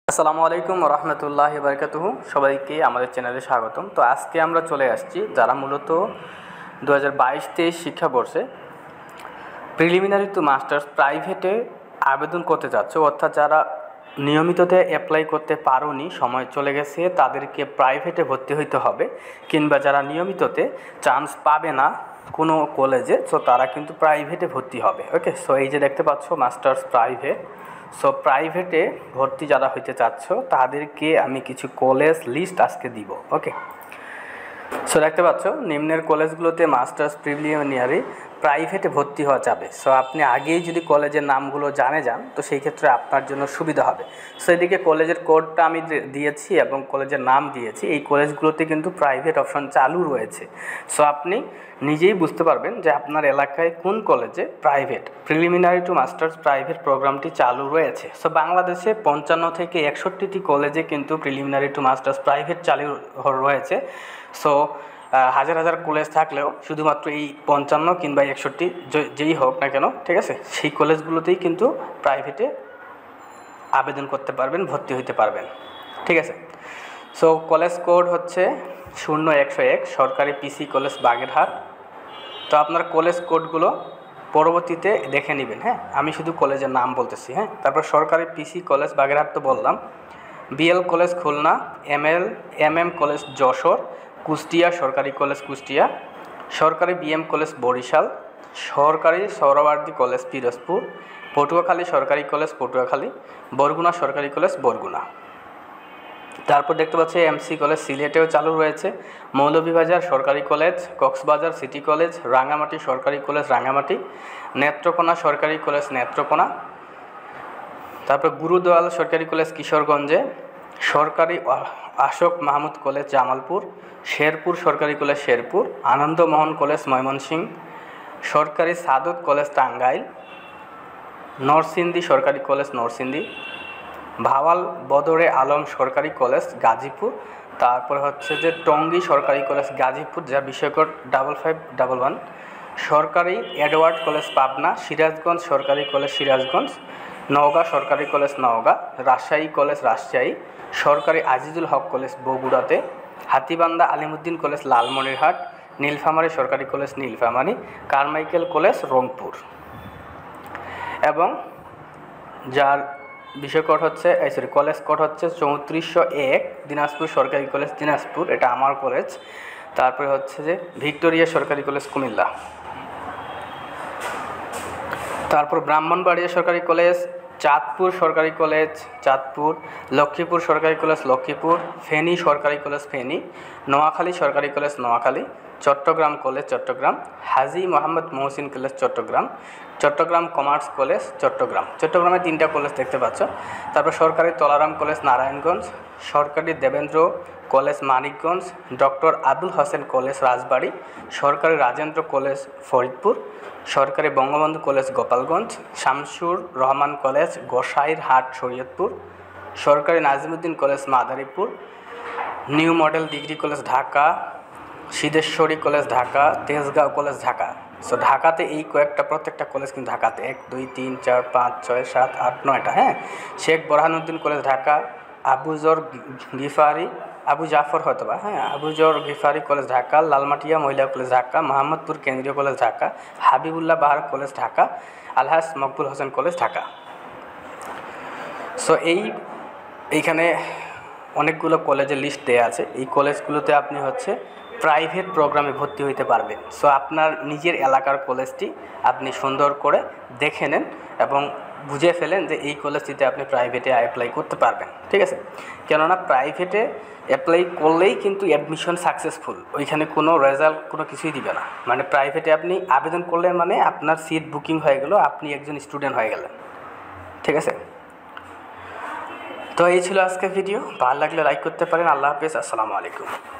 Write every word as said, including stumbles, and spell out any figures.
আসসালামু আলাইকুম রহমতুল্লাহি বারকাতুহু। সবাইকে আমাদের চ্যানেলে স্বাগতম। তো আজকে আমরা চলে আসছি যারা মূলত দু হাজার বাইশ তেইশ শিক্ষাবর্ষে প্রিলিমিনারি টু মাস্টার্স প্রাইভেটে আবেদন করতে যাচ্ছে, অর্থাৎ যারা নিয়মিততে অ্যাপ্লাই করতে পারোনি, সময় চলে গেছে, তাদেরকে প্রাইভেটে ভর্তি হইতে হবে, কিংবা যারা নিয়মিততে চান্স পাবে না কোনো কলেজে, সো তারা কিন্তু প্রাইভেটে ভর্তি হবে। ওকে, সো এই যে দেখতে পাচ্ছ মাস্টার্স প্রাইভেট। সো প্রাইভেটে ভর্তি যারা হইতে চাচ্ছ তাদেরকে আমি কিছু কলেজ লিস্ট আজকে দিব। ওকে, সো দেখতে পাচ্ছ নিম্নের কলেজগুলোতে মাস্টার্স প্রিলিমিনারি প্রাইভেটে ভর্তি হওয়া যাবে। সো আপনি আগেই যদি কলেজের নামগুলো জানে যান তো সেই ক্ষেত্রে আপনার জন্য সুবিধা হবে। সো এদিকে কলেজের কোডটা আমি দিয়েছি এবং কলেজের নাম দিয়েছি। এই কলেজগুলোতে কিন্তু প্রাইভেট অপশন চালু রয়েছে। সো আপনি নিজেই বুঝতে পারবেন যে আপনার এলাকায় কোন কলেজে private preliminary to masters private প্রোগ্রামটি চালু রয়েছে। সো বাংলাদেশে পঞ্চান্ন থেকে একষট্টিটি কলেজে কিন্তু প্রিলিমিনারি টু মাস্টার্স প্রাইভেট চালু রয়েছে। সো হাজার হাজার কলেজ থাকলেও শুধুমাত্র এই পঞ্চান্ন কিংবা একষট্টি যেই হোক না কেন, ঠিক আছে, সেই কলেজগুলোতেই কিন্তু প্রাইভেটে আবেদন করতে পারবেন, ভর্তি হইতে পারবেন। ঠিক আছে, সো কলেজ কোড হচ্ছে শূন্য একশো এক, সরকারি পিসি কলেজ বাগেরহাট। তো আপনার কলেজ কোডগুলো পরবর্তীতে দেখে নেবেন। হ্যাঁ, আমি শুধু কলেজের নাম বলতেছি। হ্যাঁ, তারপর সরকারি পিসি কলেজ বাগেরহাট তো বললাম, B L college Khulna, M L M M college Jessore, Kushtia সরকারি কলেজ কুষ্টিয়া, সরকারি বিএম কলেজ বরিশাল, সরকারি সৌরবার্দী কলেজ পিরোজপুর, পটুয়াখালী সরকারি কলেজ পটুয়াখালী, বরগুনা সরকারি কলেজ বরগুনা। তারপর দেখতে পাচ্ছি এমসি কলেজ সিলেটেও চালু রয়েছে, মৌলভীবাজার সরকারি college, Cox's Bazar city college, Rangamati সরকারি কলেজ রাঙ্গামাটি, নেত্রকোনা সরকারি কলেজ নেত্রকোনা, তারপর গুরুদোয়াল সরকারি কলেজ কিশোরগঞ্জে, সরকারি আশোক মাহমুদ কলেজ জামালপুর, শেরপুর সরকারি কলেজ শেরপুর, আনন্দমোহন কলেজ ময়মনসিংহ, সরকারি সাদত কলেজ টাঙ্গাইল, নরসিংদী সরকারি কলেজ নরসিংদী, ভাওয়াল বদরে আলম সরকারি কলেজ গাজীপুর, তারপর হচ্ছে যে টঙ্গী সরকারি কলেজ গাজীপুর, যা বিষয়কর ডাবল ফাইভ ডাবল ওয়ান, সরকারি এডওয়ার্ড কলেজ পাবনা, সিরাজগঞ্জ সরকারি কলেজ সিরাজগঞ্জ, নওগাঁ সরকারি কলেজ নওগাঁ, রাজশাহী কলেজ রাজশাহী, সরকারি আজিজুল হক কলেজ বগুড়াতে, হাতীবান্ধা আলিমুদ্দিন কলেজ লালমনিরহাট, নীলফামারী সরকারি college Nilphamari, Carmichael college Rangpur. এবং যার বিষয় কোড হচ্ছে এই সরি কলেজ কোড হচ্ছে চৌত্রিশশো এক, দিনাজপুর সরকারি কলেজ দিনাজপুর, এটা আমার কলেজ। তারপরে হচ্ছে যে ভিক্টোরিয়া সরকারি কলেজ কুমিল্লা, তারপর ব্রাহ্মণবাড়িয়া সরকারি কলেজ, চাঁদপুর সরকারি কলেজ চাঁদপুর, লক্ষ্মীপুর সরকারি কলেজ লক্ষ্মীপুর, ফেনী সরকারি কলেজ ফেনী, নোয়াখালী সরকারি college Noakhali, Chittagong college Chittagong, Haji Mohammad Mohsin college Chittagong, Chittagong commerce college Chittagong. চট্টগ্রামে তিনটা কলেজ দেখতে পাচ্ছ। তারপর সরকারি তলারাম কলেজ নারায়ণগঞ্জ, সরকারি Debendra college Manikganj, doctor Abul Hossain college Rajbari, সরকারি রাজেন্দ্র কলেজ ফরিদপুর, সরকারি বঙ্গবন্ধু কলেজ গোপালগঞ্জ, শামসুর রহমান কলেজ গোসাইরহাট শরীয়তপুর, সরকারি Nazimuddin college Madaripur, new model degree college Dhaka, Siddheswari college Dhaka, Tejgaon college Dhaka. So ঢাকাতে এই কয়েকটা প্রত্যেকটা কলেজ কিন্তু ঢাকাতে এক দুই তিন চার পাঁচ ছয় সাত আট নয়টা। হ্যাঁ, শেখ বোরহানুদ্দিন কলেজ ঢাকা, আবুজর গিফারি আবু জাফর হয়তো বা হ্যাঁ আবুজর গিফারি কলেজ ঢাকা, লালমাটিয়া মহিলা কলেজ ঢাকা, মোহাম্মদপুর কেন্দ্রীয় college Dhaka, Habibullah Bahar college Dhaka, Alhaj Maqbul Hossain college Dhaka. So এই এইখানে অনেকগুলো কলেজের লিস্ট দেওয়া আছে। এই কলেজগুলোতে আপনি হচ্ছে প্রাইভেট প্রোগ্রামে ভর্তি হইতে পারবেন। সো আপনার নিজের এলাকার কলেজটি আপনি সুন্দর করে দেখে নেন এবং বুঝে ফেলেন যে এই কলেজটিতে আপনি প্রাইভেটে অ্যাপ্লাই করতে পারবেন। ঠিক আছে, কেননা প্রাইভেটে অ্যাপ্লাই করলেই কিন্তু অ্যাডমিশন সাকসেসফুল, ওইখানে কোনো রেজাল্ট কোনো কিছুই দিবে না। মানে প্রাইভেটে আপনি আবেদন করলেন মানে আপনার সিট বুকিং হয়ে গেল, আপনি একজন স্টুডেন্ট হয়ে গেলেন। ঠিক আছে, তো এই ছিল আজকের ভিডিও। ভালো লাগলে লাইক করতে পারেন। আল্লাহ হাফেজ, আসসালামু আলাইকুম।